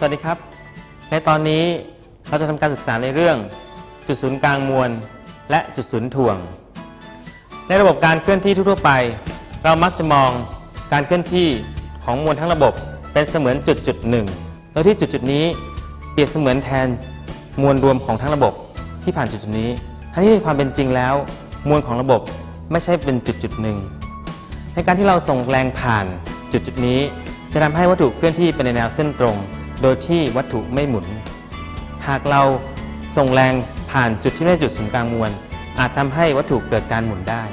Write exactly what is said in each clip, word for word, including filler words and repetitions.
วัสดีครับในตอนนี้เราจะทำการศึกษาในเรื่องจุดศูนย์กลางมวลและจุดศูนย์ถ่วงในระบบการเคลื่อนที่ทั่วไปเรามักจะมองการเคลื่อนที่ของมวลทั้งระบบเป็นเสมือนจุดจุดหนึ่งโดยที่จุดจุดนี้เปรียบเสมือนแทนมวลรวมของทั้งระบบที่ผ่านจุดจุดนี้ทั้งที่ในความเป็นจริงแล้วมวลของระบบไม่ใช่เป็นจุดจุดหนึ่งในการที่เราส่งแรงผ่านจุดจุดนี้จะทำให้วัตถุเคลื่อนที่ไปในแนวเส้นตรงโดยที่วัตถุไม่หมุนหากเราส่งแรงผ่านจุดที่ไม่ใช่จุดศูนย์กลางมวลอาจทำให้วัตถุเกิดการหมุนได้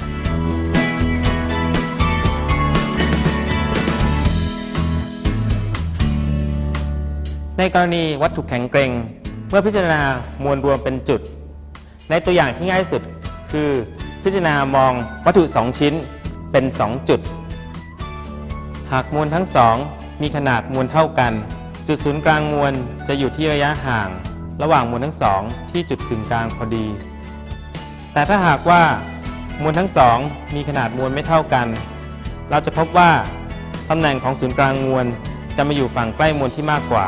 ในกรณีวัตถุแข็งเกร็งเมื่อพิจารณามวลรวมเป็นจุดในตัวอย่างที่ง่ายที่สุดคือพิจารณามองวัตถุสองชิ้นเป็นสองจุดหากมวลทั้งสองมีขนาดมวลเท่ากันจุดศูนย์กลางมวลจะอยู่ที่ระยะห่างระหว่างมวลทั้งสองที่จุดกึ่งกลางพอดีแต่ถ้าหากว่ามวลทั้งสองมีขนาดมวลไม่เท่ากันเราจะพบว่าตำแหน่งของศูนย์กลางมวลจะมาอยู่ฝั่งใกล้มวลที่มากกว่า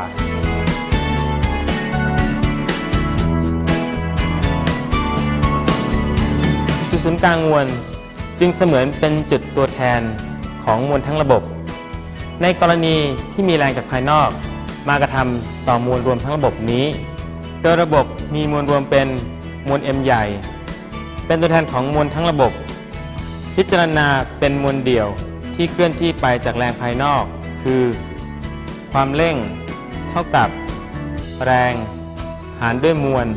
จุดศูนย์กลางมวลจึงเสมือนเป็นจุดตัวแทนของมวลทั้งระบบในกรณีที่มีแรงจากภายนอกมากระทำต่อมวลรวมทั้งระบบนี้โดยระบบมีมวลรวมเป็นมวล M ใหญ่เป็นตัวแทนของมวลทั้งระบบพิจารณาเป็นมวลเดี่ยวที่เคลื่อนที่ไปจากแรงภายนอกคือความเร่งเท่ากับแรงหารด้วยมวล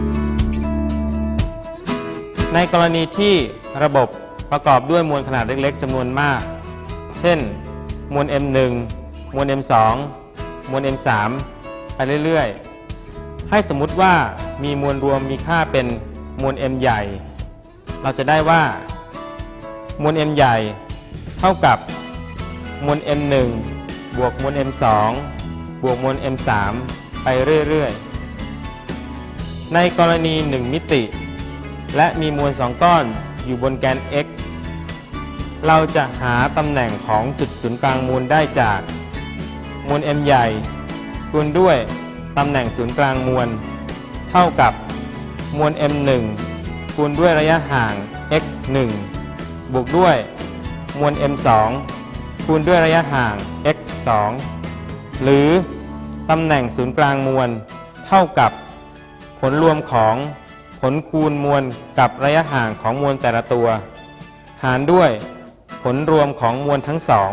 ในกรณีที่ระบบประกอบด้วยมวลขนาดเล็กๆจำนวนมากเช่นมวล เอ็ม หนึ่ง มวล เอ็ม สอง มวล เอ็ม สาม ไปเรื่อยๆให้สมมุติว่ามีมวลรวมมีค่าเป็นมวล M ใหญ่เราจะได้ว่ามวล M ใหญ่เท่ากับมวล เอ็ม หนึ่ง บวกมวล เอ็ม สอง บวกมวล เอ็ม สาม ไปเรื่อยๆในกรณีหนึ่งมิติและมีมวลสองก้อนอยู่บนแกน x เราจะหาตำแหน่งของจุดศูนย์กลางมวลได้จากมวล M ใหญ่คูณด้วยตำแหน่งศูนย์กลางมวลเท่ากับมวล เอ็ม หนึ่ง คูณด้วยระยะห่าง x หนึ่ง บวกด้วยมวล เอ็ม สอง คูณด้วยระยะห่าง x สอง หรือตำแหน่งศูนย์กลางมวลเท่ากับผลรวมของผลคูณมวลกับระยะห่างของมวลแต่ละตัวหารด้วยผลรวมของมวลทั้งสอง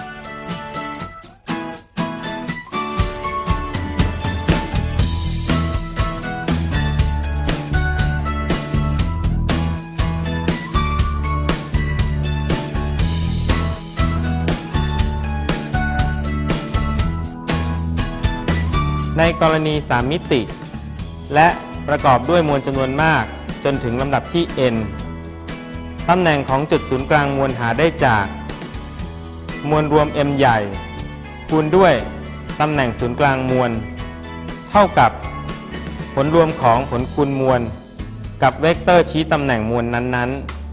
ในกรณีสามมิติและประกอบด้วยมวลจำนวนมากจนถึงลำดับที่ n ตำแหน่งของจุดศูนย์กลางมวลหาได้จากมวลรวม M ใหญ่คูณด้วยตำแหน่งศูนย์กลางมวลเท่ากับผลรวมของผลคูณมวลกับเวกเตอร์ชี้ตำแหน่งมวลนั้น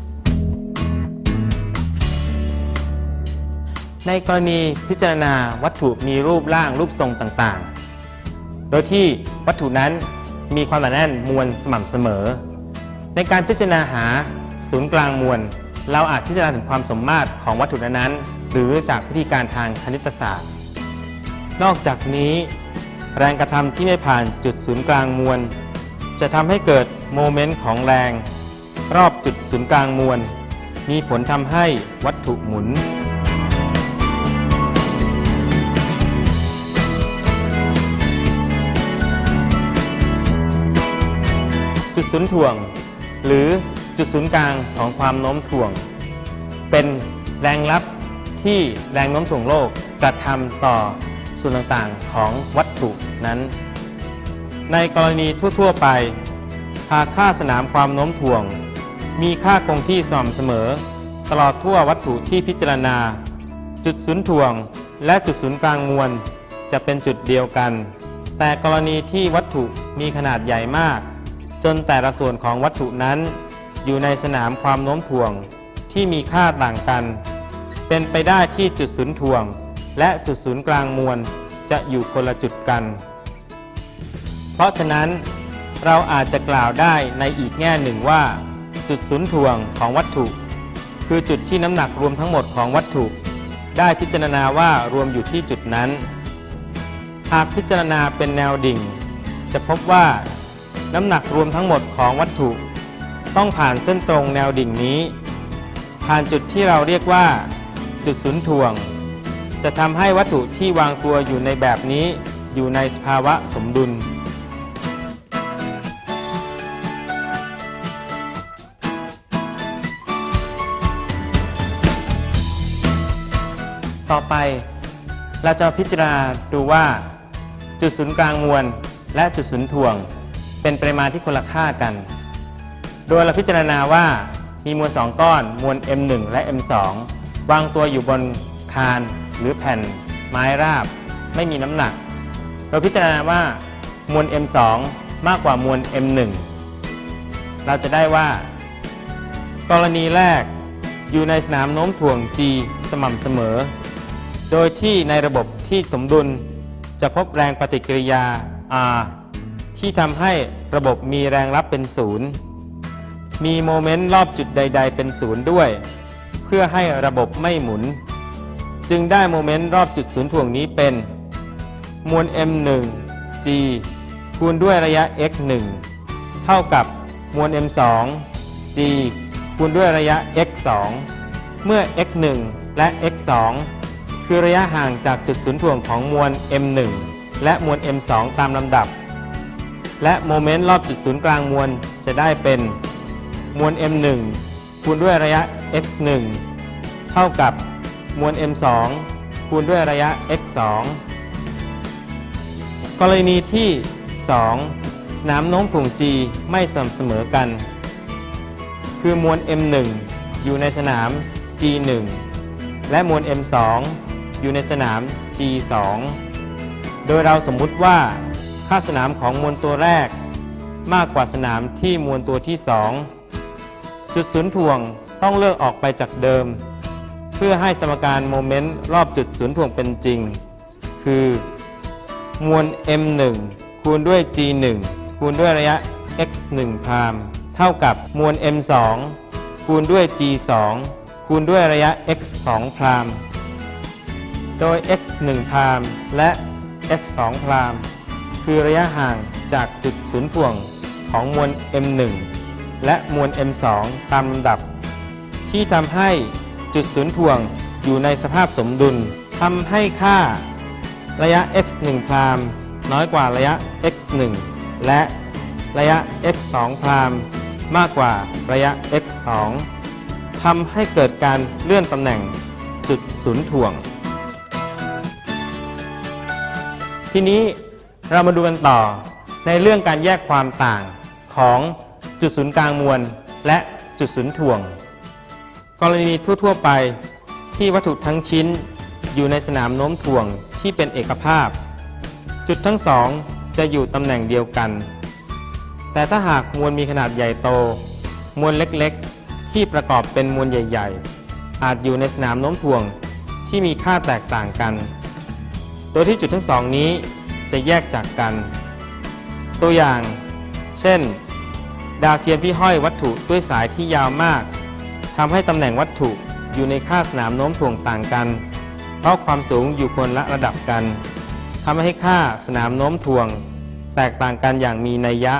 ๆในกรณีพิจารณาวัตถุมีรูปร่างรูปทรงต่างๆโดยที่วัตถุนั้นมีความหนาแน่นมวลสม่ำเสมอในการพิจารณาหาศูนย์กลางมวลเราอาจพิจารณาถึงความสมมาตรของวัตถุนั้นๆหรือจากวิธีการทางคณิตศาสตร์นอกจากนี้แรงกระทำที่ไม่ผ่านจุดศูนย์กลางมวลจะทำให้เกิดโมเมนต์ของแรงรอบจุดศูนย์กลางมวลมีผลทำให้วัตถุหมุนจุดศูนย์ถ่วงหรือจุดศูนย์กลางของความโน้มถ่วงเป็นแรงลับที่แรงโน้มถ่วงโลกกระทำต่อส่วนต่างๆของวัตถุนั้นในกรณีทั่วๆไปหากค่าสนามความโน้มถ่วงมีค่าคงที่สม่ำเสมอตลอดทั่ววัตถุที่พิจารณาจุดศูนย์ถ่วงและจุดศูนย์กลางมวลจะเป็นจุดเดียวกันแต่กรณีที่วัตถุมีขนาดใหญ่มากจนแต่ละส่วนของวัตถุนั้นอยู่ในสนามความโน้มถ่วงที่มีค่าต่างกันเป็นไปได้ที่จุดศูนย์ถ่วงและจุดศูนย์กลางมวลจะอยู่คนละจุดกันราะฉะนั้นเราอาจจะกล่าวได้ในอีกแง่หนึ่งว่าจุดศูนย์ถ่วงของวัตถุคือจุดที่น้ำหนักรวมทั้งหมดของวัตถุได้พิจารณาว่ารวมอยู่ที่จุดนั้นหากพิจารณาเป็นแนวดิ่งจะพบว่าน้ำหนักรวมทั้งหมดของวัตถุต้องผ่านเส้นตรงแนวดิ่งนี้ผ่านจุดที่เราเรียกว่าจุดศูนย์ถ่วงจะทำให้วัตถุที่วางตัวอยู่ในแบบนี้อยู่ในสภาวะสมดุลต่อไปเราจะพิจารณาดูว่าจุดศูนย์กลางมวลและจุดศูนย์ถ่วงเป็นปริมาณที่คนละค่ากันโดยเราพิจารณาว่ามีมวลสองก้อนมวล เอ็ม หนึ่ง และ เอ็ม สอง วางตัวอยู่บนคานหรือแผ่นไม้ราบไม่มีน้ำหนักเราพิจารณาว่ามวล เอ็ม สอง มากกว่ามวล เอ็ม หนึ่ง เราจะได้ว่ากรณีแรกอยู่ในสนามโน้มถ่วง G สม่ำเสมอโดยที่ในระบบที่สมดุลจะพบแรงปฏิกิริยา R ที่ทำให้ระบบมีแรงรับเป็นศูนย์มีโมเมนต์รอบจุดใดๆเป็นศูนย์ด้วยเพื่อให้ระบบไม่หมุนจึงได้โมเมนต์รอบจุดศูนย์ถ่วงนี้เป็นมวล เอ็ม หนึ่ง G คูณด้วยระยะ x หนึ่ง เท่ากับมวล เอ็ม สอง G คูณด้วยระยะ x สอง เมื่อ x หนึ่ง และ x สอง คือระยะห่างจากจุดศูนย์ถ่วงของมวล เอ็ม หนึ่ง และมวล เอ็ม สอง ตามลำดับและโมเมนต์รอบจุดศูนย์กลางมวลจะได้เป็นมวล เอ็ม หนึ่ง คูณด้วยระยะ x หนึ่ง เท่ากับมวล เอ็ม สอง คูณด้วยระยะ x สอง กรณีที่สองสนามโน้มถ่วง G ไม่สม่ำเสมอกันคือมวล เอ็ม หนึ่ง อยู่ในสนาม G หนึ่ง และมวล เอ็ม สอง อยู่ในสนาม G สอง โดยเราสมมุติว่าค่าสนามของมวลตัวแรกมากกว่าสนามที่มวลตัวที่สองจุดศูนย์ถ่วงต้องเลือกออกไปจากเดิมเพื่อให้สมการโมเมนต์รอบจุดศูนย์ถ่วงเป็นจริงคือมวล เอ็ม หนึ่ง คูณด้วย G หนึ่ง คูณด้วยระยะ x หนึ่ง พรามเท่ากับมวล เอ็ม สอง คูณด้วย G สอง คูณด้วยระยะ x สอง พรามโดย x หนึ่ง พรามและ x สอง พรามคือระยะห่างจากจุดศูนย์ถ่วงของมวล เอ็ม หนึ่ง และมวล เอ็ม สอง ตามลำดับที่ทำให้จุดศูนย์ถ่วงอยู่ในสภาพสมดุลทำให้ค่าระยะ x หนึ่ง พรามน้อยกว่าระยะ x หนึ่ง และระยะ x สอง พรามมากกว่าระยะ x สอง ทำให้เกิดการเลื่อนตำแหน่งจุดศูนย์ถ่วงทีนี้เรามาดูกันต่อในเรื่องการแยกความต่างของจุดศูนย์กลางมวลและจุดศูนย์ถ่วงกรณีทั่วๆไปที่วัตถุทั้งชิ้นอยู่ในสนามโน้มถ่วงที่เป็นเอกภาพจุดทั้งสองจะอยู่ตำแหน่งเดียวกันแต่ถ้าหากมวลมีขนาดใหญ่โตมวลเล็กๆที่ประกอบเป็นมวลใหญ่ๆอาจอยู่ในสนามโน้มถ่วงที่มีค่าแตกต่างกันโดยที่จุดทั้งสองนี้จะแยกจากกันตัวอย่างเช่นดาวเทียมที่ห้อยวัตถุด้วยสายที่ยาวมากทำให้ตำแหน่งวัตถุอยู่ในค่าสนามโน้มถ่วงต่างกันเพราะความสูงอยู่คนละระดับกันทำให้ค่าสนามโน้มถ่วงแตกต่างกันอย่างมีนัยยะ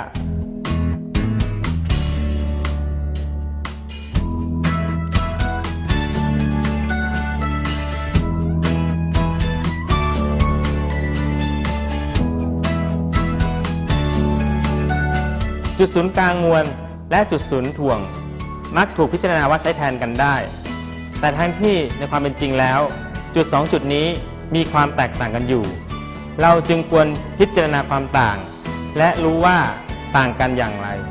จุดศูนย์กลางมวลและจุดศูนย์ถ่วงมักถูกพิจารณาว่าใช้แทนกันได้แต่ทั้งที่ในความเป็นจริงแล้วจุดสองจุดนี้มีความแตกต่างกันอยู่เราจึงควรพิจารณาความต่างและรู้ว่าต่างกันอย่างไร